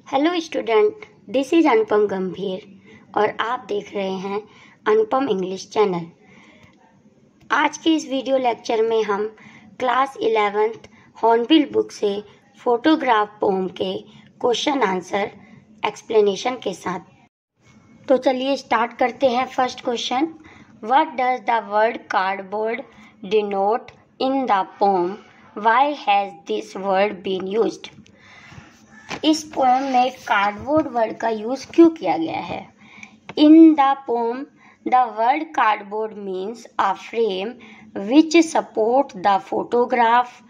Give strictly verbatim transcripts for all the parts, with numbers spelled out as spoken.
Hello student, this is Anupam Gambhir और आप देख रहे हैं अनुपम इंग्लिश चैनल। आज के इस वीडियो लेक्चर में हम क्लास इलेवेंथ हॉर्नबिल बुक से फोटोग्राफ पोम के क्वेश्चन आंसर एक्सप्लेनेशन के साथ। तो चलिए स्टार्ट करते हैं। First question, what does the word cardboard denote in the poem? Why has this word been used? इस पोएम में कार्डबोर्ड वर्ड का यूज क्यों किया गया है? In the poem the word cardboard means a frame which support the photograph.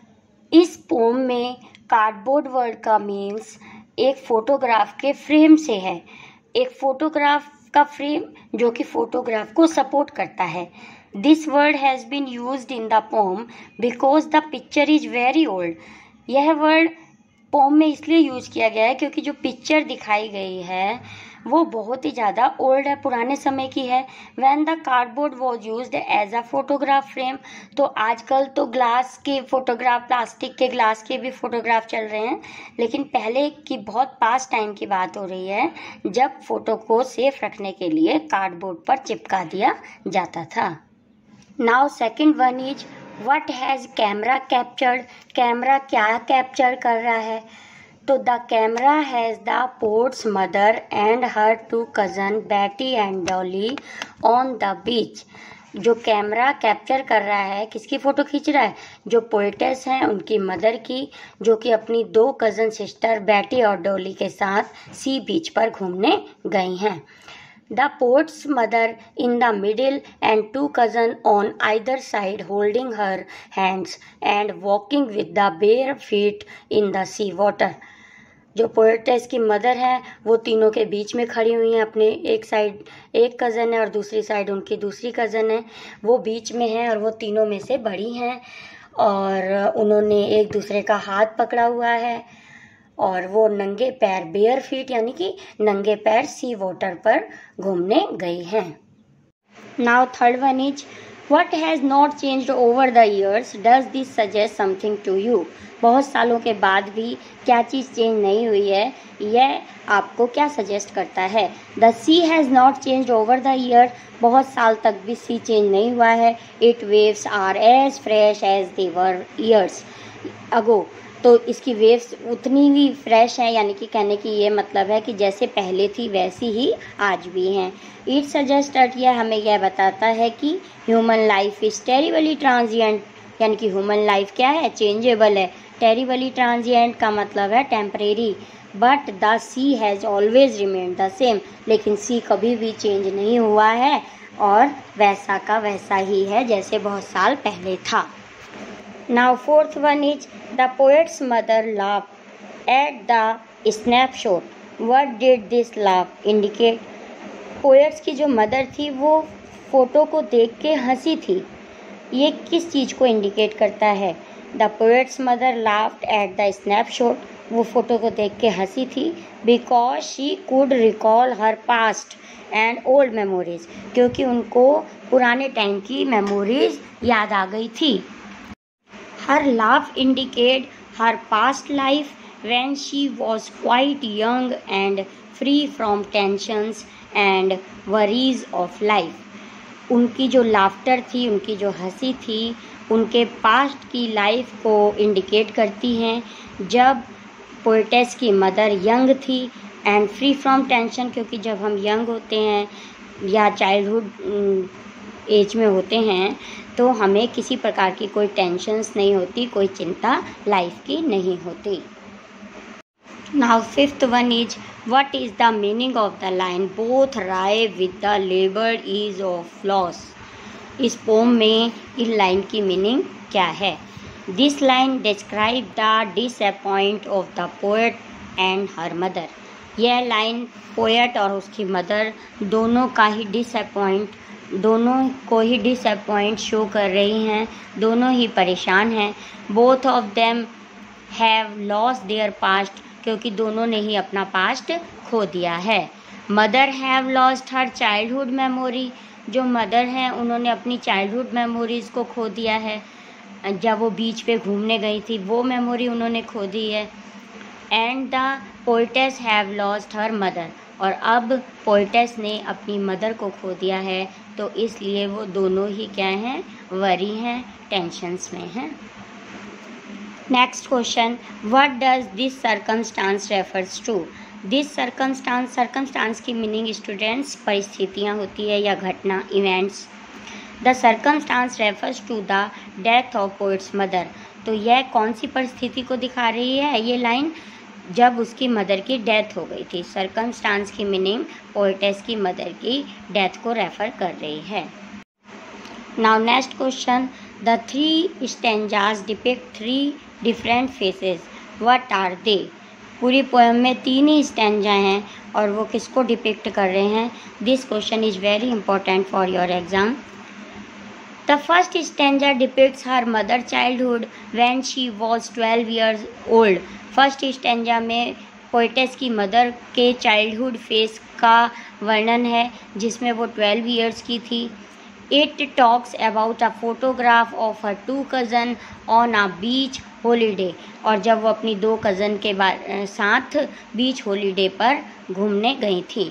इस poem में cardboard word का मीन्स एक फोटोग्राफ के फ्रेम से है। एक फोटोग्राफ का फ्रेम जो कि फोटोग्राफ को सपोर्ट करता है। This word has been used in the poem because the picture is very old. यह वर्ड पोम में इसलिए यूज किया गया है क्योंकि जो पिक्चर दिखाई गई है वो बहुत ही ज़्यादा ओल्ड है, पुराने समय की है। When the cardboard was used as a photograph frame, तो आजकल तो ग्लास के फोटोग्राफ, प्लास्टिक के ग्लास के भी फोटोग्राफ चल रहे हैं, लेकिन पहले की बहुत पास्ट टाइम की बात हो रही है जब फोटो को सेफ रखने के लिए कार्डबोर्ड पर चिपका दिया जाता था। Now second one is what has camera captured? Camera क्या कैप्चर कर रहा है? तो the camera has the poet's mother and her two cousin Betty and Dolly on the beach. जो कैमरा कैप्चर कर रहा है, किसकी फ़ोटो खींच रहा है? जो पोएटेस हैं उनकी मदर की, जो कि अपनी दो कज़न सिस्टर बैटी और डॉली के साथ सी बीच पर घूमने गई हैं। The poet's mother in the middle and two cousins on either side holding her hands and walking with the bare feet in the sea water. जो पोएटेस की मदर है वो तीनों के बीच में खड़ी हुई हैं। अपने एक साइड एक कज़न है और दूसरी साइड उनकी दूसरी कज़न है, वो बीच में है और वो तीनों में से बड़ी हैं और उन्होंने एक दूसरे का हाथ पकड़ा हुआ है और वो नंगे पैर, बेयर फीट यानी कि नंगे पैर सी वाटर पर घूमने गई हैं। Now third one is what has not changed over the years? Does this suggest something to you? बहुत सालों के बाद भी क्या चीज़ चेंज नहीं हुई है, यह आपको क्या सजेस्ट करता है? The sea has not changed over the year. बहुत साल तक भी सी चेंज नहीं हुआ है। Its waves are as fresh as they were years ago. तो इसकी वेव्स उतनी ही फ्रेश हैं, यानी कि कहने की ये मतलब है कि जैसे पहले थी वैसी ही आज भी हैं। इट सजेस्ट दैट, यह हमें यह बताता है कि human life is terribly transient, यानी कि ह्यूमन लाइफ क्या है? चेंजेबल है। टेरिबली ट्रांजिएंट का मतलब है temporary. But the sea has always remained the same, लेकिन सी कभी भी चेंज नहीं हुआ है और वैसा का वैसा ही है जैसे बहुत साल पहले था। Now fourth one is the poet's mother laughed at the snapshot. What did this laugh indicate? Poet's की जो मदर थी वो फोटो को देख के हंसी थी। ये किस चीज़ को इंडिकेट करता है? The poet's mother laughed at the snapshot. वो फोटो को देख के हंसी थी because she could recall her past and old memories, क्योंकि उनको पुराने टाइम की मेमोरीज याद आ गई थी। Her laugh indicate her past life when she was quite young and free from tensions and worries of life. उनकी जो लाफ्टर थी, उनकी जो हंसी थी, उनके पास्ट की लाइफ को इंडिकेट करती हैं जब पोएटेस की मदर यंग थी एंड फ्री फ्रॉम टेंशन, क्योंकि जब हम यंग होते हैं या चाइल्डहुड एज में होते हैं तो हमें किसी प्रकार की कोई टेंशन्स नहीं होती, कोई चिंता लाइफ की नहीं होती। Now fifth one is what is the meaning of the line both wry with the labour is of loss? इस पोम में इस लाइन की मीनिंग क्या है? This line describe the disappoint of the poet and her mother. यह line poet और उसकी mother दोनों का ही डिसअपॉइंट दोनों को ही डिसअपॉइंट शो कर रही हैं, दोनों ही परेशान हैं। Both of them have lost their past, क्योंकि दोनों ने ही अपना पास्ट खो दिया है। Mother have lost her childhood memory. जो मदर हैं उन्होंने अपनी चाइल्डहुड मेमोरीज़ को खो दिया है। जब वो बीच पे घूमने गई थी वो मेमोरी उन्होंने खो दी है। And the poetess have lost her mother, और अब पोइटेस ने अपनी मदर को खो दिया है, तो इसलिए वो दोनों ही क्या हैं, वरी हैं, टेंशन्स में हैं। Next question, what does this circumstance refers to. This circumstance, circumstance की मीनिंग स्टूडेंट्स परिस्थितियाँ होती है या घटना, events. The circumstance refers to the death of poet's mother, तो यह कौन सी परिस्थिति को दिखा रही है ये लाइन, जब उसकी मदर की डेथ हो गई थी। सर्कमस्टांस की मीनिंग पोइटेस की मदर की डेथ को रेफर कर रही है। Now next question, the three stanzas depict three different phases, what are they. पूरी पोएम में तीन ही स्टेंजा हैं और वो किसको डिपिक्ट कर रहे हैं। This question is very important for your exam. The first stanza depicts her mother childhood when she was twelve years old. First stanza में पोइटेस की मदर के चाइल्डहुड फेस का वर्णन है जिसमें वो ट्वेल्व ईयर्स की थी। It talks about a photograph of her two cousin on a beach holiday, और जब वो अपनी दो कज़न के साथ बीच हॉलीडे पर घूमने गई थी।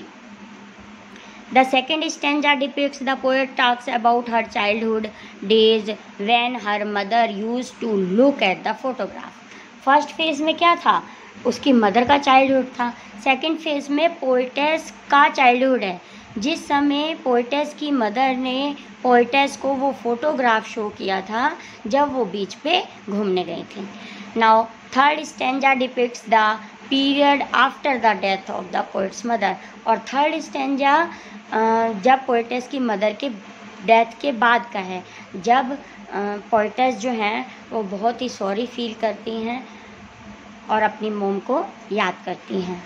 The second stanza depicts the poet talks about her childhood days when her mother used to look at the photograph. First phase में क्या था, उसकी मदर का चाइल्डहुड था। सेकंड फेज में पोइटेस का चाइल्डहुड है, जिस समय पोइटेस की मदर ने पोइटेस को वो फोटोग्राफ शो किया था जब वो बीच पे घूमने गई थी। Now third stanza depicts the period after the death of the poet's mother, और थर्ड स्टेंजा जब पोइटेस की मदर के डेथ के बाद का है, जब पोइटेस जो हैं वो बहुत ही सॉरी फील करती हैं और अपनी मोम को याद करती हैं।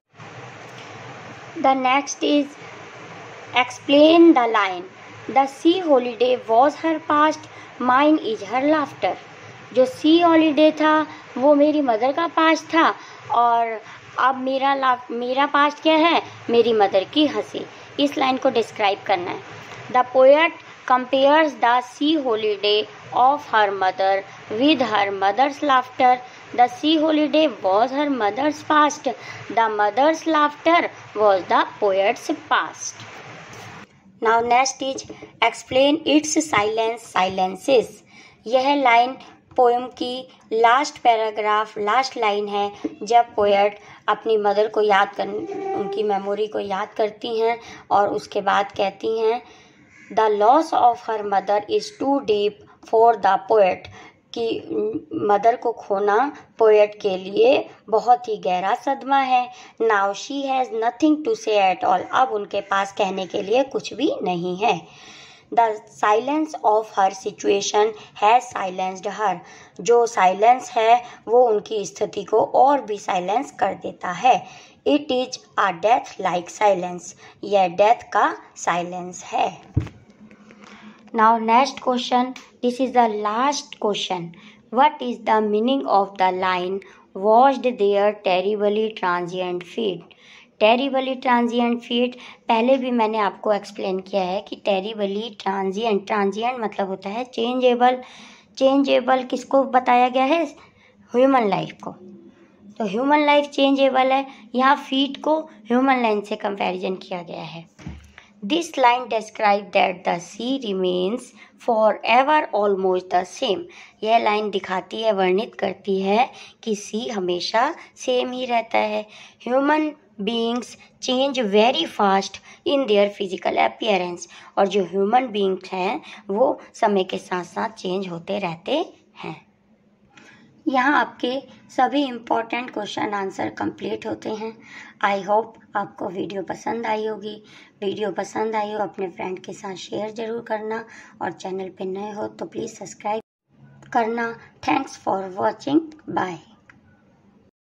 The next is explain the line, the sea holiday was her past, mine is her laughter. जो सी हॉलीडे था वो मेरी मदर का पास्ट था और अब मेरा लाफ मेरा पास्ट क्या है, मेरी मदर की हंसी। इस लाइन को डिस्क्राइब करना है। The poet compares the sea holiday of her mother with her mother's laughter. The sea holiday was her mother's past. The mother's laughter was the poet's past. Now next is explain its silence silences. यह line poem की last paragraph, last line है, जब poet अपनी mother को याद कर उनकी memory को याद करती हैं और उसके बाद कहती हैं the loss of her mother is too deep for the poet, कि मदर को खोना पोएट के लिए बहुत ही गहरा सदमा है। Now she has nothing to say at all, अब उनके पास कहने के लिए कुछ भी नहीं है। The silence of her situation has silenced her, जो साइलेंस है वो उनकी स्थिति को और भी साइलेंस कर देता है। It is a death like silence, यह डेथ का साइलेंस है। Now next question, this is the last question, what is the meaning of the line watched their terribly transient feet. Terribly transient feet पहले भी मैंने आपको explain किया है कि टेरिबली ट्रांजिएंट, ट्रांजिएंट मतलब होता है चेंजेबल। चेंजेबल किसको बताया गया है, ह्यूमन लाइफ को, तो ह्यूमन लाइफ चेंजेबल है। यहाँ फीट को ह्यूमन लाइन से कंपैरिजन किया गया है। This line describe that the sea remains for ever almost the same. यह लाइन दिखाती है, वर्णित करती है कि सी हमेशा सेम ही रहता है। Human beings change very fast in their physical appearance, और जो ह्यूमन बीइंग्स हैं वो समय के साथ साथ चेंज होते रहते हैं। यहाँ आपके सभी इम्पॉर्टेंट क्वेश्चन आंसर कंप्लीट होते हैं। आई होप आपको वीडियो पसंद आई होगी। वीडियो पसंद आई हो अपने फ्रेंड के साथ शेयर ज़रूर करना, और चैनल पे नए हो तो प्लीज़ सब्सक्राइब करना। Thanks for watching, bye.